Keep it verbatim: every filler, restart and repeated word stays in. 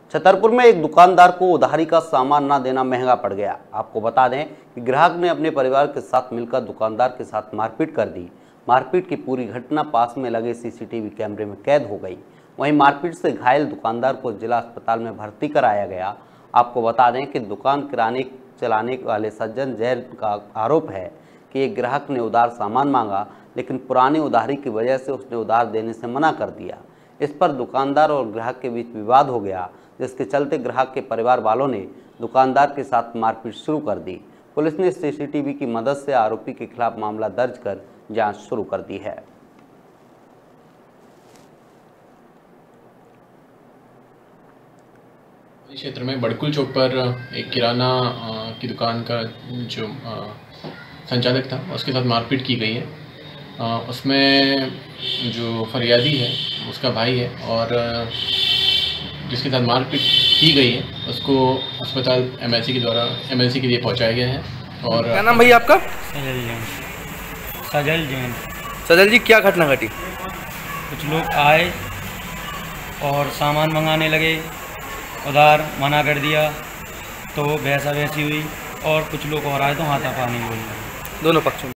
छतरपुर में एक दुकानदार को उधारी का सामान ना देना महंगा पड़ गया। आपको बता दें कि ग्राहक ने अपने परिवार के साथ मिलकर दुकानदार के साथ मारपीट कर दी। मारपीट की पूरी घटना पास में लगे सीसीटीवी कैमरे में कैद हो गई। वहीं मारपीट से घायल दुकानदार को जिला अस्पताल में भर्ती कराया गया। आपको बता दें कि दुकान किराने चलाने वाले सज्जन जैन का आरोप है कि एक ग्राहक ने उधार सामान मांगा, लेकिन पुरानी उधारी की वजह से उसने उधार देने से मना कर दिया। इस पर दुकानदार और ग्राहक के बीच विवाद हो गया, जिसके चलते ग्राहक के परिवार वालों ने दुकानदार के साथ मारपीट शुरू कर दी। पुलिस ने सीसीटीवी की मदद से आरोपी के खिलाफ मामला दर्ज कर जांच शुरू कर दी है। क्षेत्र में बड़कुल चौक पर एक किराना की दुकान का जो संचालक था उसके साथ मारपीट की गई है। उसमें जो फरियादी है उसका भाई है और जिसके साथ मारपीट की गई है उसको अस्पताल एमएलसी के द्वारा एमएलसी के लिए पहुंचाया गया है। और क्या नाम भैया आपका? सजल जैन। सजल जैन। सजल जी, क्या घटना घटी? कुछ लोग आए और सामान मंगाने लगे, उधार मना कर दिया तो वैसा वैसी हुई और कुछ लोग और आए तो हाथापाई हुई। दोनों पक्षों में